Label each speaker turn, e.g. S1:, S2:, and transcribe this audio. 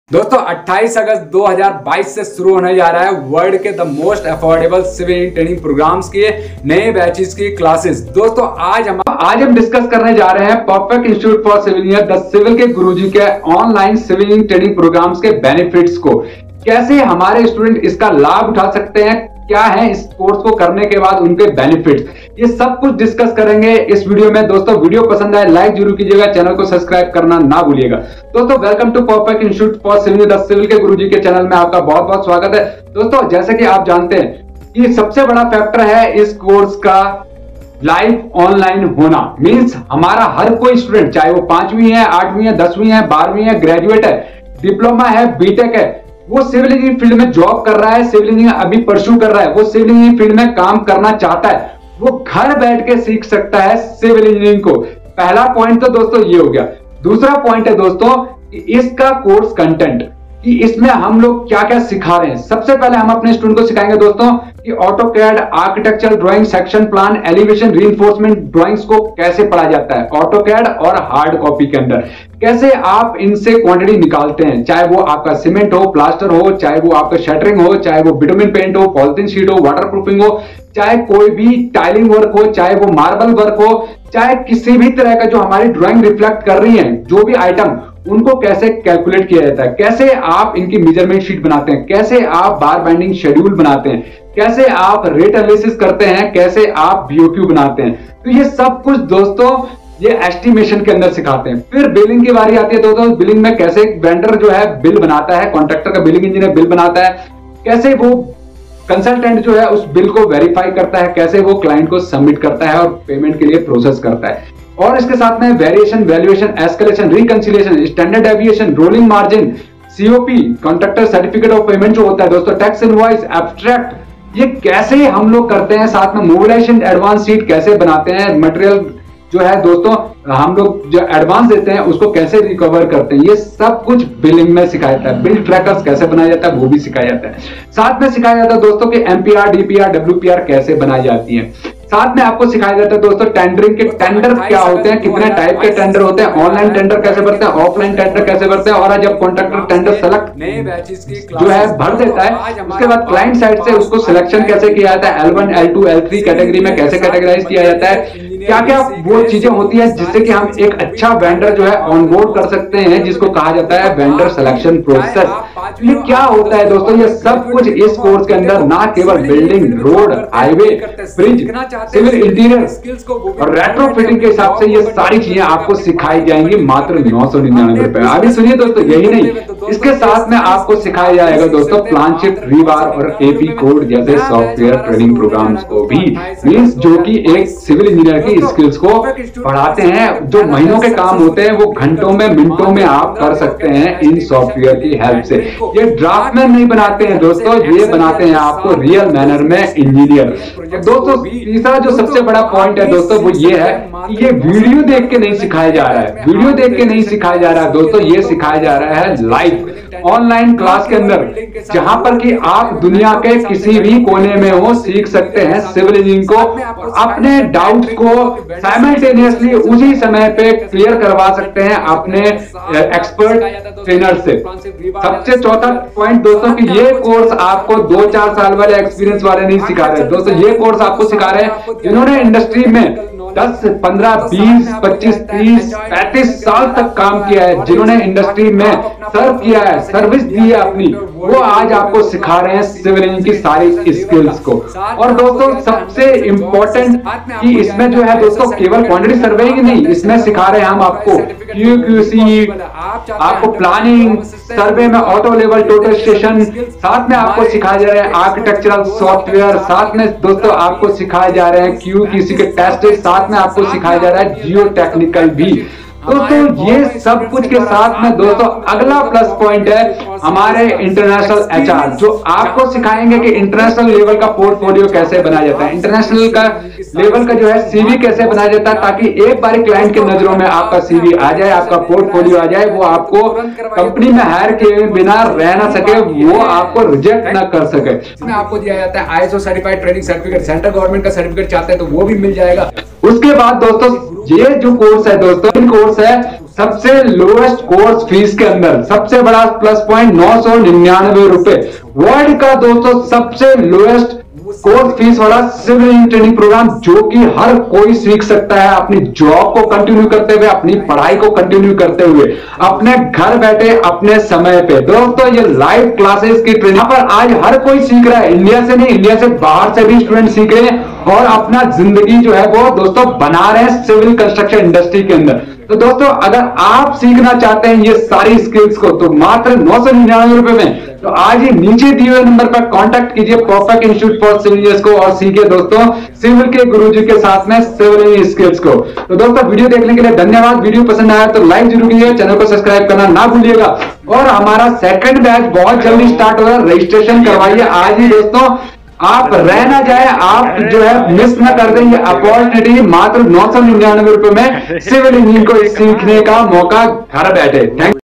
S1: दोस्तों 28 अगस्त 2022 से शुरू होने जा रहा है वर्ल्ड के the most affordable civil engineering training programs के नए बैचेस की क्लासेस। दोस्तों आज हम डिस्कस करने जा रहे हैं perfect institute for civil engineer the civil के गुरुजी के online civil engineering training programs के बेनिफिट्स को, कैसे हमारे स्टूडेंट इसका लाभ उठा सकते हैं, क्या है इस कोर्स को करने के बाद उनके बेनिफिट्स, ये सब कुछ डिस्कस करेंगे इस वीडियो में। दोस्तों वीडियो पसंद आए लाइक जरूर कीजिएगा, चैनल को सब्सक्राइब करना ना भूलिएगा। दोस्तों welcome to perfect institute for civil the civil के गुरुजी के चैनल में आपका बहुत बहुत स्वागत है। दोस्तों जैसे कि आप जानते हैं कि सबसे बड़ा फैक्टर है इस कोर्स का लाइव ऑनलाइन होना। मींस हमारा हर कोई स्टूडेंट, चाहे वो 5वीं है, 8वीं है, 10वीं है, 12वीं है, ग्रेजुएट है, डिप्लोमा है, बीटेक है, वो सिविल इंजीनियरिंग फील्ड में जॉब कर रहा है, सिविल इंजीनियरिंग अभी परस्यू कर रहा है, वो सिविल इंजीनियरिंग फील्ड में काम करना चाहता है, वो घर बैठ के सीख सकता है सिविल इंजीनियरिंग को। पहला पॉइंट तो दोस्तों ये हो गया। दूसरा पॉइंट है दोस्तों कि इसका कोर्स कंटेंट, कि इसमें हम लोग क्या क्या सिखा रहे हैं। सबसे पहले हम अपने स्टूडेंट को सिखाएंगे दोस्तों कि AutoCAD, architectural drawing, section plan, elevation, reinforcement drawings को कैसे पढ़ा जाता है ऑटोकैड और हार्ड कॉपी के अंदर, कैसे आप इनसे क्वांटिटी निकालते हैं, चाहे वो आपका सीमेंट हो, प्लास्टर हो, चाहे वो आपका शटरिंग हो, चाहे वो बिटुमिन पेंट हो, पॉलिथीन शीट हो, वाटरप्रूफिंग हो, चाहे कोई भी टाइलिंग वर्क हो, चाहे वो मार्बल वर्क हो, चाहे किसी भी तरह का जो हमारी ड्राइंग रिफ्लेक्ट कर रही है जो भी आइटम, उनको कैसे कैलकुलेट किया जाता है, कैसे आप इनकी मेजरमेंट शीट बनाते हैं, कैसे आप बार बाइंडिंग शेड्यूल बनाते हैं, कैसे आप रेट एनालिसिस करते हैं, कैसे आप बीओक्यू बनाते हैं। तो ये सब कुछ दोस्तों ये एस्टिमेशन के अंदर सिखाते हैं। फिर बिलिंग की बारी आती है दोस्तों, बिलिंग में कैसे वेंडर जो है बिल बनाता है, कॉन्ट्रैक्टर का बिलिंग इंजीनियर बिल बनाता है, कैसे वो कंसल्टेंट जो है उस बिल को वेरीफाई करता है, कैसे वो क्लाइंट को सबमिट करता है और पेमेंट के लिए प्रोसेस करता है। और इसके साथ में variation, valuation, escalation, reconciliation, standard deviation, rolling margin, COP, contractor certificate of payment जो होता है दोस्तों, टैक्स इनवॉइस, एब्स्ट्रैक्ट, ये कैसे हम लोग करते हैं। साथ में मोबिलाइजेशन एडवांस शीट कैसे बनाते हैं, मटेरियल जो है दोस्तों हम लोग जो एडवांस देते हैं उसको कैसे रिकवर करते हैं, ये सब कुछ बिलिंग में सिखाया जाता है। बिल ट्रैकर्स कैसे बनाया जाता है वो भी सिखाया जाता है। साथ में सिखाया जाता है दोस्तों कि एमपीआर, डीपीआर, डब्ल्यूपीआर कैसे बनाई जाती है। साथ में आपको सिखाया जाता है दोस्तों टेंडरिंग के टेंडर क्या होते हैं, कितने टाइप के टेंडर होते हैं, ऑनलाइन टेंडर कैसे भरते हैं, ऑफलाइन टेंडर कैसे भरते हैं, और जब कॉन्ट्रैक्टर टेंडर सेलेक्ट जो है भर देता है उसके बाद क्लाइंट साइड से उसको सिलेक्शन कैसे किया जाता है, L1, L2, L3 कैटेगरी में कैसे कैटेगराइज किया जाता है, क्या क्या वो चीजें होती है जिससे कि हम एक अच्छा वेंडर जो है ऑनबोर्ड कर सकते हैं, जिसको कहा जाता है वेंडर सिलेक्शन प्रोसेस। ये क्या होता है दोस्तों, ये सब कुछ इस कोर्स के अंदर ना केवल building, road, highway, bridge, civil interior और रेट्रोफिटिंग के हिसाब से ये सारी चीजें आपको सिखाई जाएंगी मात्र 999 रुपए। अभी सुनिए दोस्तों, यही नहीं, इसके साथ में आपको सिखाया जाएगा दोस्तों प्लानशिप, रीबार और एपी कोड जैसे सॉफ्टवेयर ट्रेनिंग प्रोग्राम्स को भी। मींस जो कि एक सिविल इंजीनियर की स्किल्स को पढ़ाते हैं, जो महीनों के काम होते हैं वो घंटों में, मिनटों में आप कर सकते हैं इन सॉफ्टवेयर की हेल्प से। ये ड्राफ्टमैन नहीं बनाते हैं दोस्तों, ये बनाते हैं आपको रियल मैनर में इंजीनियर। दोस्तों तीसरा जो सबसे बड़ा पॉइंट है दोस्तों वो ये है कि ये वीडियो देख के नहीं सिखाया जा रहा है, वीडियो देख के नहीं सिखाया जा रहा है दोस्तों, ये सिखाया जा रहा है लाइव ऑनलाइन क्लास के अंदर, जहां पर कि आप दुनिया के किसी भी कोने में हो सीख सकते हैं सिविल इंजीनियरिंग को, अपने डाउट्स को साइमल्टेनियसली उसी समय पे क्लियर करवा सकते हैं अपने एक्सपर्ट ट्रेनर से। सबसे चौथा पॉइंट दोस्तों कि ये कोर्स आपको 2-4 साल वाले एक्सपीरियंस वाले नहीं सिखा रहे दोस्तों, ये कोर्स आपको सिखा रहे हैं जिन्होंने इंडस्ट्री में 10, 15, 20, 25, 30, 35 साल तक काम किया है, जिन्होंने इंडस्ट्री में सर्व किया है, सर्विस दी है अपनी, वो आज आपको सिखा रहे हैं सिविल इंजीनियरिंग की सारी स्किल्स को। और दोस्तों सबसे इंपॉर्टेंट कि इसमें जो है दोस्तों केवल क्वांटिटी सर्वेइंग नहीं, इसमें सिखा रहे हैं हम आपको QQC, आपको प्लानिंग, सर्वे में ऑटो लेवल टोटल स्टेशन, साथ में आपको सिखाया जा रहे हैं आर्किटेक्चरल सॉफ्टवेयर, साथ में दोस्तों आपको सिखाए जा रहे हैं QQC के टेस्ट, साथ में आपको सिखाया जा रहा है जियो टेक्निकल भी। दोस्तों ये सब कुछ के साथ में दोस्तों अगला प्लस पॉइंट है हमारे इंटरनेशनल एचआर, जो आपको सिखाएंगे कि इंटरनेशनल लेवल का पोर्टफोलियो कैसे बनाया जाता है, इंटरनेशनल का लेवल का जो है सीवी कैसे बनाया जाता है, ताकि एक बार क्लाइंट के नजरों में आपका सीवी आ जाए, आपका पोर्टफोलियो आ जाए, वो आपको कंपनी में हायर किए बिना रह ना सके, वो आपको रिजेक्ट ना कर सके। इसमें आपको दिया जाता है ISO certified training certificate, central government का सर्टिफिकेट चाहते हैं तो वो भी मिल जाएगा। उसके बाद दोस्तों ये जो कोर्स है दोस्तों, इन कोर्स है सबसे लोएस्ट कोर्स फीस के अंदर, सबसे बड़ा प्लस पॉइंट 999 रुपए, वर्ल्ड का दोस्तों सबसे लोएस्ट कोर्स फीस वाला सिविल इंजीनियरिंग ट्रेनिंग प्रोग्राम, जो कि हर कोई सीख सकता है अपनी जॉब को कंटिन्यू करते हुए, अपनी पढ़ाई को कंटिन्यू करते हुए, अपने घर बैठे अपने समय पे। दोस्तों ये लाइव क्लासेस की ट्रेनिंग पर आज हर कोई सीख रहा है, इंडिया से नहीं, इंडिया से बाहर से भी स्टूडेंट सीख रहे हैं और अपना जिंदगी जो है वो दोस्तों बना रहे हैं सिविल कंस्ट्रक्शन इंडस्ट्री के अंदर। तो दोस्तों अगर आप सीखना चाहते हैं ये सारी स्किल्स को तो मात्र 999 रुपए में, तो आज ही नीचे दिए हुए नंबर पर कांटेक्ट कीजिए perfect institute for civil engineers को और सीखिए दोस्तों सिविल के गुरुजी के साथ में सिविल स्किल्स को। तो दोस्तों वीडियो देखने के लिए धन्यवाद। वीडियो पसंद आया तो लाइक जरूर कीजिए, चैनल को सब्सक्राइब करना ना भूलिएगा। और हमारा सेकंड बैच बहुत जल्दी स्टार्ट हो रहा है, रजिस्ट्रेशन करवाइए आज ही दोस्तों, आप रह ना जाए, आप जो है मिस ना कर दें ये अपॉर्चुनिटी। मात्र 999 रुपए में सिविल इंजीनियरिंग को सीखने का मौका घर बैठे। थैंक